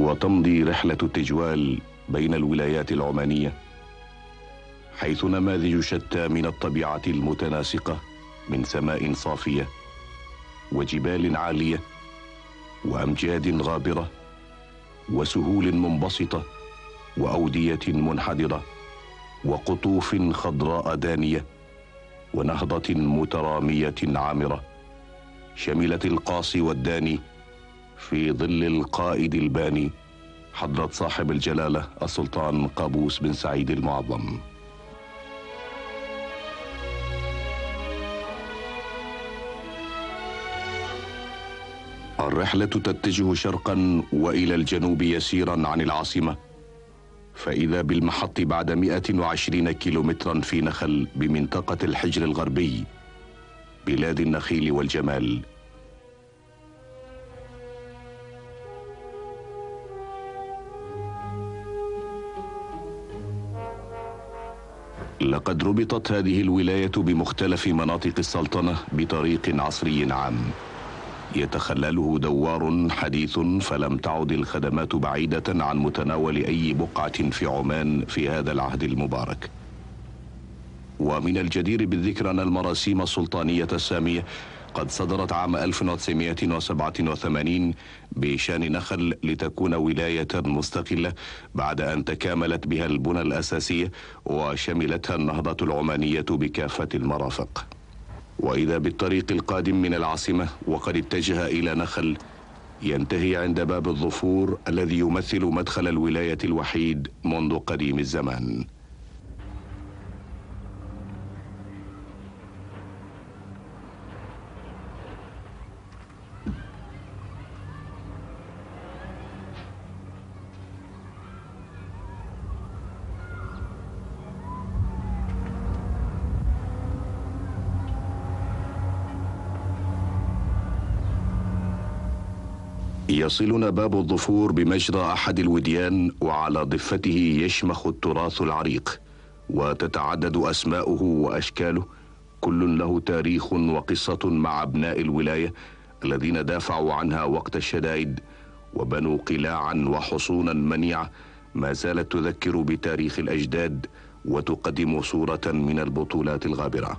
وتمضي رحلة التجوال بين الولايات العمانية، حيث نماذج شتى من الطبيعة المتناسقة من سماء صافية وجبال عالية وأمجاد غابرة وسهول منبسطة وأودية منحدرة وقطوف خضراء دانية ونهضة مترامية عامرة شملت القاصي والداني في ظل القائد الباني حضرة صاحب الجلالة السلطان قابوس بن سعيد المعظم. الرحلة تتجه شرقا وإلى الجنوب يسيرا عن العاصمة، فإذا بالمحط بعد 120 كيلومترا في نخل بمنطقة الحجر الغربي، بلاد النخيل والجمال. لقد ربطت هذه الولاية بمختلف مناطق السلطنة بطريق عصري عام يتخلله دوار حديث، فلم تعد الخدمات بعيدة عن متناول أي بقعة في عمان في هذا العهد المبارك. ومن الجدير بالذكر أن المراسيم السلطانية السامية قد صدرت عام 1987 بشان نخل لتكون ولاية مستقلة بعد أن تكاملت بها البنى الأساسية وشملتها النهضة العمانية بكافة المرافق. وإذا بالطريق القادم من العاصمة وقد اتجه إلى نخل، ينتهي عند باب الظفور الذي يمثل مدخل الولاية الوحيد منذ قديم الزمان. يصلنا باب الظفور بمجرى أحد الوديان، وعلى ضفته يشمخ التراث العريق وتتعدد أسماؤه وأشكاله، كل له تاريخ وقصة مع أبناء الولاية الذين دافعوا عنها وقت الشدائد وبنوا قلاعا وحصونا منيعة ما زالت تذكر بتاريخ الأجداد وتقدم صورة من البطولات الغابرة.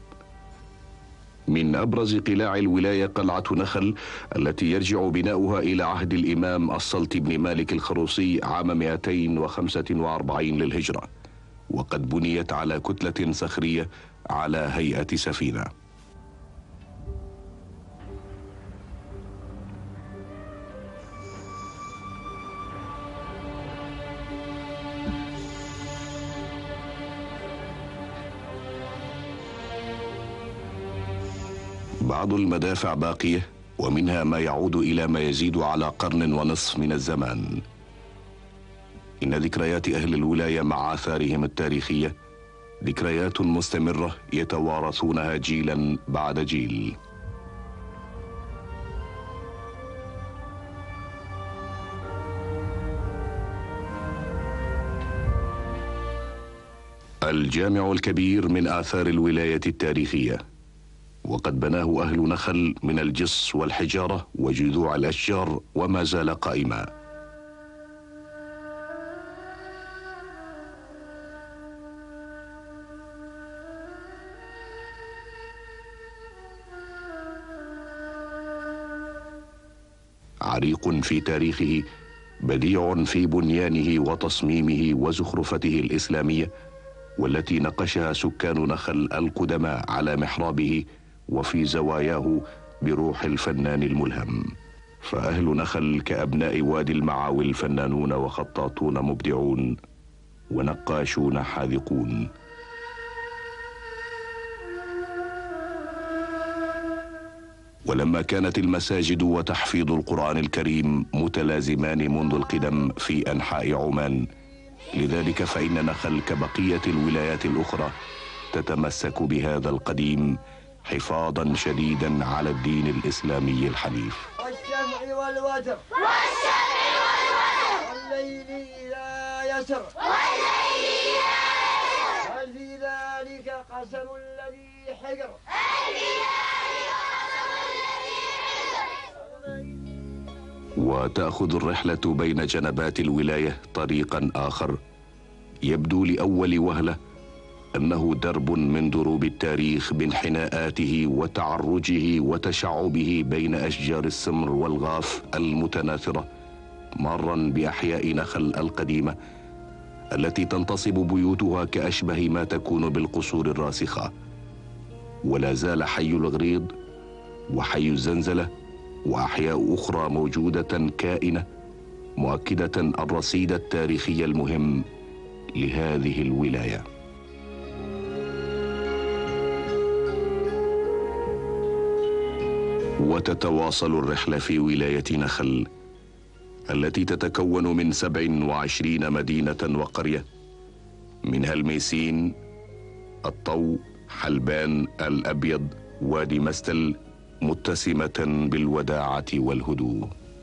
من أبرز قلاع الولاية قلعة نخل التي يرجع بناؤها إلى عهد الإمام السلط بن مالك الخروصي عام 245 للهجرة، وقد بنيت على كتلة صخرية على هيئة سفينة. بعض المدافع باقية، ومنها ما يعود إلى ما يزيد على قرن ونصف من الزمان. إن ذكريات أهل الولاية مع آثارهم التاريخية ذكريات مستمرة يتوارثونها جيلا بعد جيل. الجامع الكبير من آثار الولاية التاريخية، وقد بناه أهل نخل من الجص والحجارة وجذوع الأشجار وما زال قائما. عريق في تاريخه، بديع في بنيانه وتصميمه وزخرفته الإسلامية، والتي نقشها سكان نخل القدماء على محرابه وفي زواياه بروح الفنان الملهم. فأهل نخل كأبناء وادي المعاول فنانون وخطاطون مبدعون ونقاشون حاذقون. ولما كانت المساجد وتحفيظ القرآن الكريم متلازمان منذ القدم في أنحاء عمان، لذلك فإن نخل كبقية الولايات الأخرى تتمسك بهذا القديم حفاظا شديدا على الدين الإسلامي الحنيف. والشمع والوتر والليل إذا يسر هل في ذلك قسم الذي حجر. وتأخذ الرحلة بين جنبات الولاية طريقا آخر يبدو لأول وهلة أنه درب من دروب التاريخ بانحناءاته وتعرجه وتشعبه بين أشجار السمر والغاف المتناثرة، مارا بأحياء نخل القديمة التي تنتصب بيوتها كأشبه ما تكون بالقصور الراسخة. ولا زال حي الغريض وحي الزنزلة وأحياء أخرى موجودة كائنة، مؤكدة الرصيد التاريخي المهم لهذه الولاية. وتتواصل الرحلة في ولاية نخل التي تتكون من 27 مدينة وقرية، منها الميسين، الطو، حلبان، الأبيض، وادي مستل، متسمة بالوداعة والهدوء.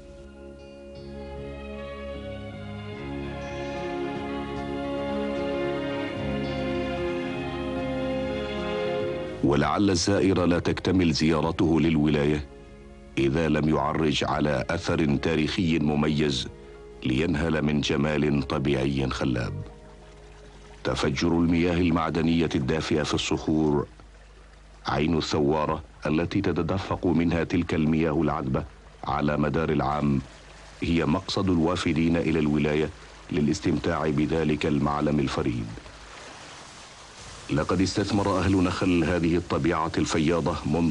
ولعل الزائر لا تكتمل زيارته للولاية إذا لم يعرج على أثر تاريخي مميز لينهل من جمال طبيعي خلاب. تفجر المياه المعدنية الدافئة في الصخور، عين الثوارة التي تتدفق منها تلك المياه العذبة على مدار العام، هي مقصد الوافدين إلى الولاية للاستمتاع بذلك المعلم الفريد. لقد استثمر أهل نخل هذه الطبيعة الفياضة منذ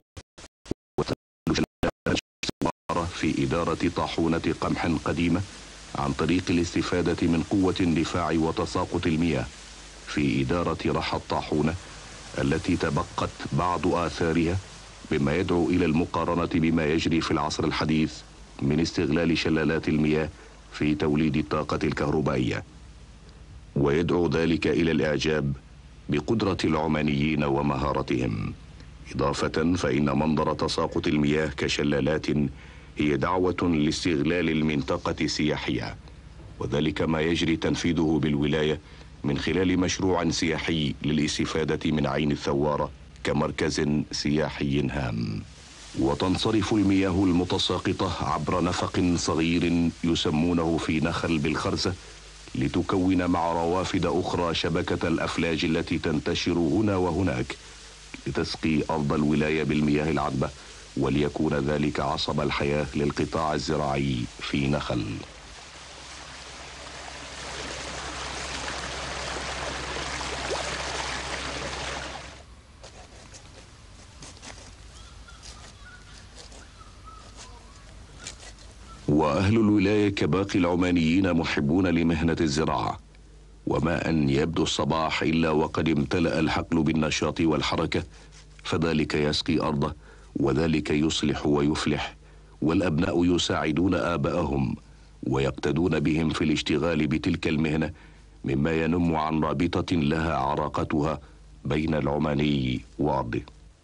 في إدارة طاحونة قمح قديمة عن طريق الاستفادة من قوة اندفاع وتساقط المياه في إدارة رحى الطاحونة التي تبقت بعض آثارها، بما يدعو إلى المقارنة بما يجري في العصر الحديث من استغلال شلالات المياه في توليد الطاقة الكهربائية. ويدعو ذلك إلى الإعجاب بقدرة العمانيين ومهارتهم. إضافة فإن منظر تساقط المياه كشلالات هي دعوة لاستغلال المنطقة سياحية، وذلك ما يجري تنفيذه بالولاية من خلال مشروع سياحي للاستفادة من عين الثوارة كمركز سياحي هام. وتنصرف المياه المتساقطة عبر نفق صغير يسمونه في نخل بالخرزة لتكون مع روافد أخرى شبكة الأفلاج التي تنتشر هنا وهناك لتسقي أرض الولاية بالمياه العذبة، وليكون ذلك عصب الحياة للقطاع الزراعي في نخل. وأهل الولاية كباقي العمانيين محبون لمهنة الزراعة، وما أن يبدو الصباح إلا وقد امتلأ الحقل بالنشاط والحركة، فذلك يسقي أرضه وذلك يصلح ويفلح، والأبناء يساعدون آباءهم ويقتدون بهم في الاشتغال بتلك المهنة، مما ينم عن رابطة لها عراقتها بين العماني وأرضه.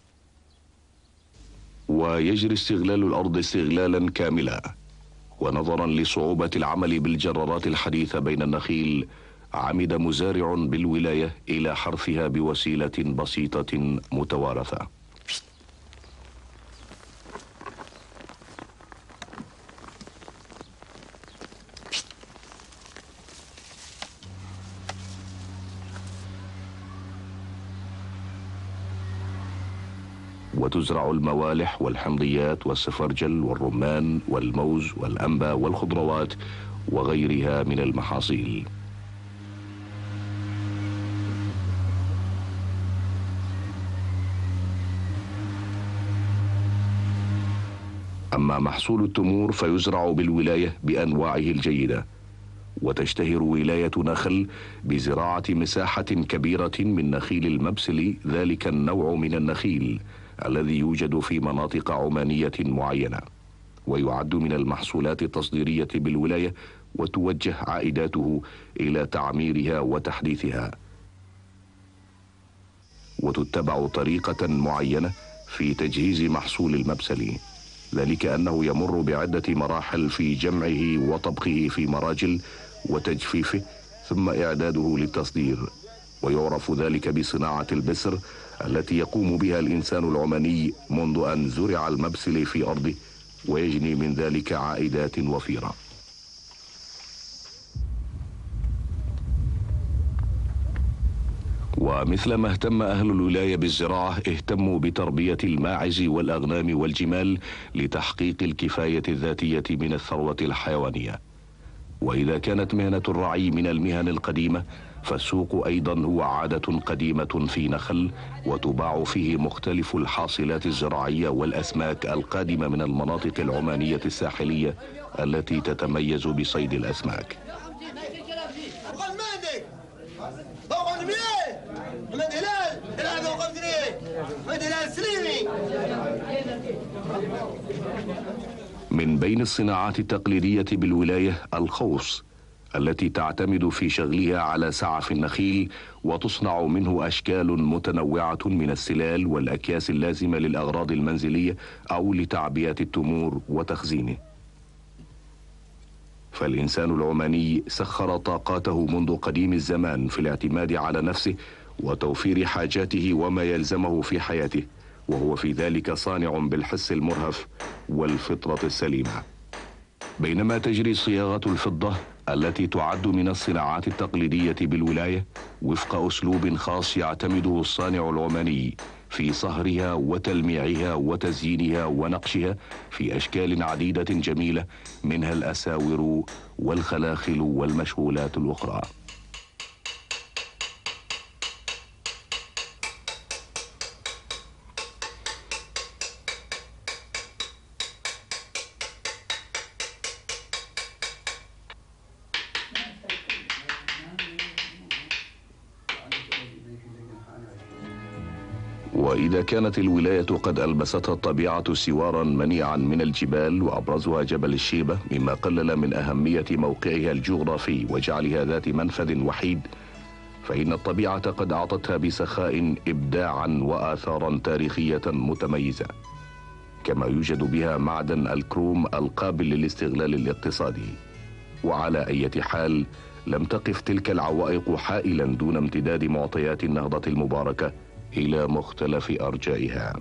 ويجري استغلال الأرض استغلالا كاملا، ونظرا لصعوبة العمل بالجرارات الحديثة بين النخيل، عمد مزارع بالولاية إلى حرثها بوسيلة بسيطة متوارثة. وتزرع الموالح والحمضيات والسفرجل والرمان والموز والأنبا والخضروات وغيرها من المحاصيل. أما محصول التمور فيزرع بالولاية بأنواعه الجيدة، وتشتهر ولاية نخل بزراعة مساحة كبيرة من نخيل المبسل، ذلك النوع من النخيل الذي يوجد في مناطق عمانية معينة، ويعد من المحصولات التصديرية بالولاية، وتوجه عائداته إلى تعميرها وتحديثها. وتتبع طريقة معينة في تجهيز محصول المبسل، ذلك أنه يمر بعدة مراحل في جمعه وطبخه في مراجل وتجفيفه ثم إعداده للتصدير، ويعرف ذلك بصناعة البسر التي يقوم بها الإنسان العماني منذ أن زرع المبسل في أرضه ويجني من ذلك عائدات وفيرة. ومثلما اهتم أهل الولاية بالزراعة اهتموا بتربية الماعز والأغنام والجمال لتحقيق الكفاية الذاتية من الثروة الحيوانية. وإذا كانت مهنة الرعي من المهن القديمة، فالسوق أيضا هو عادة قديمة في نخل، وتباع فيه مختلف الحاصلات الزراعية والأسماك القادمة من المناطق العمانية الساحلية التي تتميز بصيد الأسماك. من بين الصناعات التقليدية بالولاية الخوص، التي تعتمد في شغلها على سعف النخيل، وتصنع منه أشكال متنوعة من السلال والأكياس اللازمة للأغراض المنزلية أو لتعبئة التمور وتخزينه. فالإنسان العماني سخر طاقاته منذ قديم الزمان في الاعتماد على نفسه وتوفير حاجاته وما يلزمه في حياته، وهو في ذلك صانع بالحس المرهف والفطرة السليمة. بينما تجري صياغة الفضة التي تعد من الصناعات التقليدية بالولاية وفق أسلوب خاص يعتمده الصانع العماني في صهرها وتلميعها وتزيينها ونقشها في أشكال عديدة جميلة، منها الأساور والخلاخل والمشغولات الأخرى. وإذا كانت الولاية قد ألبستها الطبيعة سوارا منيعا من الجبال، وأبرزها جبل الشيبة، مما قلل من أهمية موقعها الجغرافي وجعلها ذات منفذ وحيد، فإن الطبيعة قد أعطتها بسخاء إبداعا وآثارا تاريخية متميزة، كما يوجد بها معدن الكروم القابل للاستغلال الاقتصادي. وعلى أي حال، لم تقف تلك العوائق حائلا دون امتداد معطيات النهضة المباركة إلى مختلف أرجائها.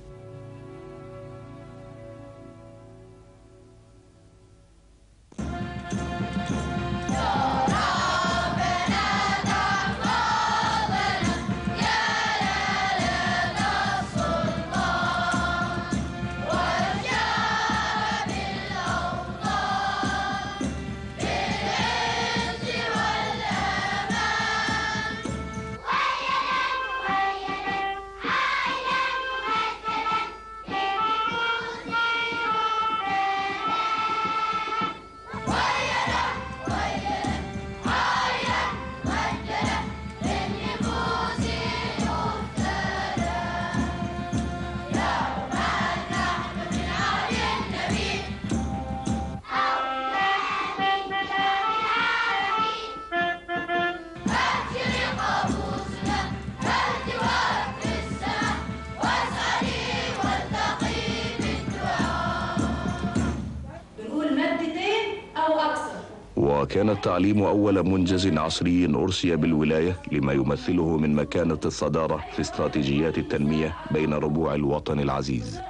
وكان التعليم أول منجز عصري أرسي بالولاية، لما يمثله من مكانة الصدارة في استراتيجيات التنمية بين ربوع الوطن العزيز.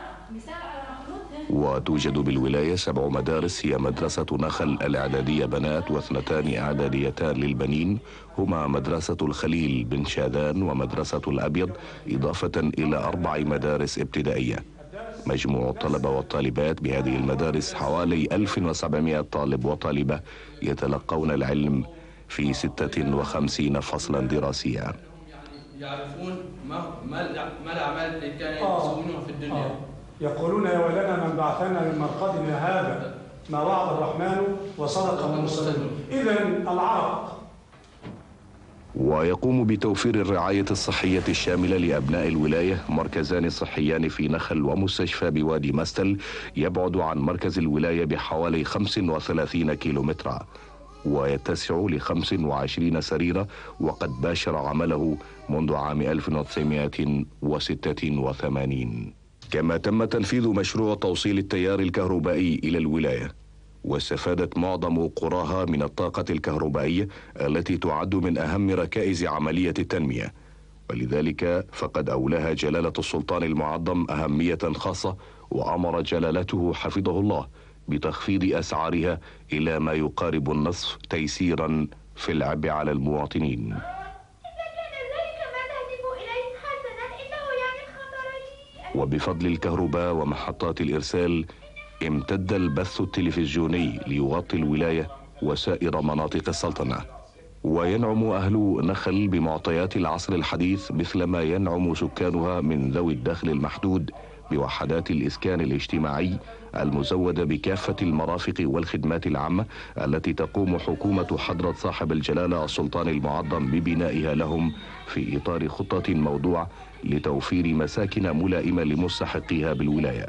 وتوجد بالولاية 7 مدارس، هي مدرسة نخل الإعدادية بنات و2 إعداديتان للبنين، هما مدرسة الخليل بن شاذان ومدرسة الأبيض، إضافة إلى 4 مدارس ابتدائية. مجموع الطلبة والطالبات بهذه المدارس حوالي 1700 طالب وطالبة يتلقون العلم في 56 فصلا دراسيا. يعرفون ما الأعمال اللي كانوا يسوونها في الدنيا. يقولون يا ويلنا من بعثنا من مرقدنا هذا، ما وعد الرحمن وصدق المرسلون. إذن العرب. ويقوم بتوفير الرعاية الصحية الشاملة لأبناء الولاية مركزان صحيان في نخل ومستشفى بوادي مستل، يبعد عن مركز الولاية بحوالي 35 كيلومترا، ويتسع ل25 سريرة، وقد باشر عمله منذ عام 1986. كما تم تنفيذ مشروع توصيل التيار الكهربائي إلى الولاية، واستفادت معظم قراها من الطاقة الكهربائية التي تعد من أهم ركائز عملية التنمية. ولذلك فقد أولاها جلالة السلطان المعظم أهمية خاصة، وأمر جلالته حفظه الله بتخفيض أسعارها إلى ما يقارب النصف تيسيرا في العبء على المواطنين. وبفضل الكهرباء ومحطات الإرسال امتد البث التلفزيوني ليغطي الولاية وسائر مناطق السلطنة، وينعم أهل نخل بمعطيات العصر الحديث مثلما ينعم سكانها من ذوي الدخل المحدود بوحدات الإسكان الاجتماعي المزودة بكافة المرافق والخدمات العامة التي تقوم حكومة حضرة صاحب الجلالة السلطان المعظم ببنائها لهم في إطار خطة موضوع لتوفير مساكن ملائمة لمستحقيها بالولاية.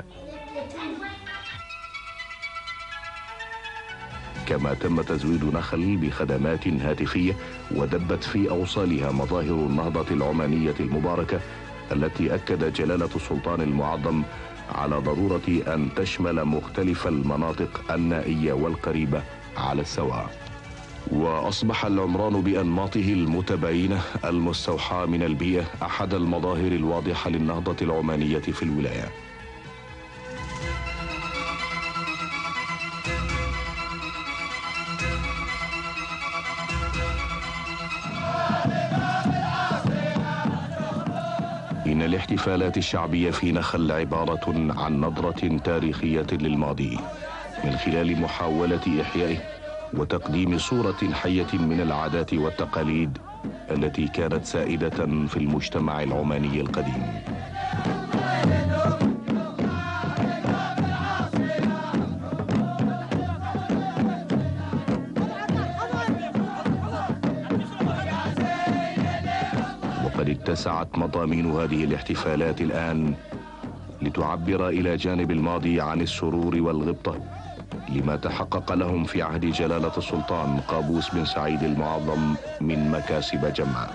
كما تم تزويد نخل بخدمات هاتفية ودبت في أوصالها مظاهر النهضة العمانية المباركة التي أكد جلالة السلطان المعظم على ضرورة أن تشمل مختلف المناطق النائية والقريبة على السواء. وأصبح العمران بأنماطه المتباينة المستوحاة من البيئة أحد المظاهر الواضحة للنهضة العمانية في الولاية. إن الاحتفالات الشعبية في نخل عبارة عن نظرة تاريخية للماضي من خلال محاولة إحيائه وتقديم صورة حية من العادات والتقاليد التي كانت سائدة في المجتمع العماني القديم. وقد اتسعت مضامين هذه الاحتفالات الآن لتعبر إلى جانب الماضي عن السرور والغبطة لما تحقق لهم في عهد جلالة السلطان قابوس بن سعيد المعظم من مكاسب جمة.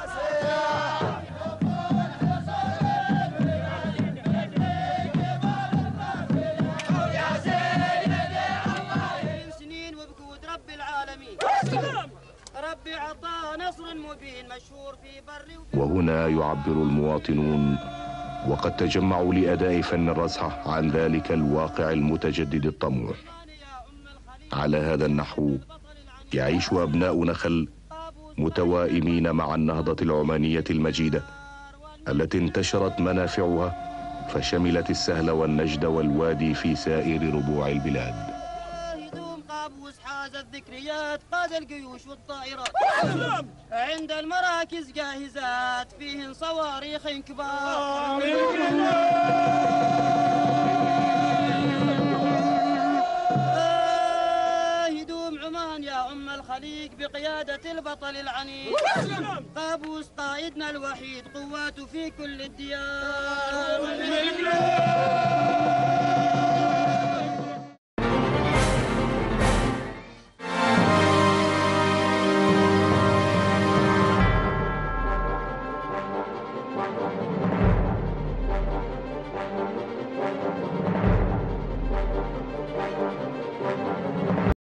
وهنا يعبر المواطنون وقد تجمعوا لأداء فن الرزحة عن ذلك الواقع المتجدد الطموح. على هذا النحو يعيش أبناء نخل متوائمين مع النهضة العمانية المجيدة التي انتشرت منافعها فشملت السهل والنجد والوادي في سائر ربوع البلاد. قابوس حاز الذكريات قاد الجيوش والطائرات عند المراكز جاهزات فيهن صواريخ كبار. يدوم عمان يا أم الخليق بقيادة البطل العنيد قابوس قائدنا الوحيد قواته في كل الديار.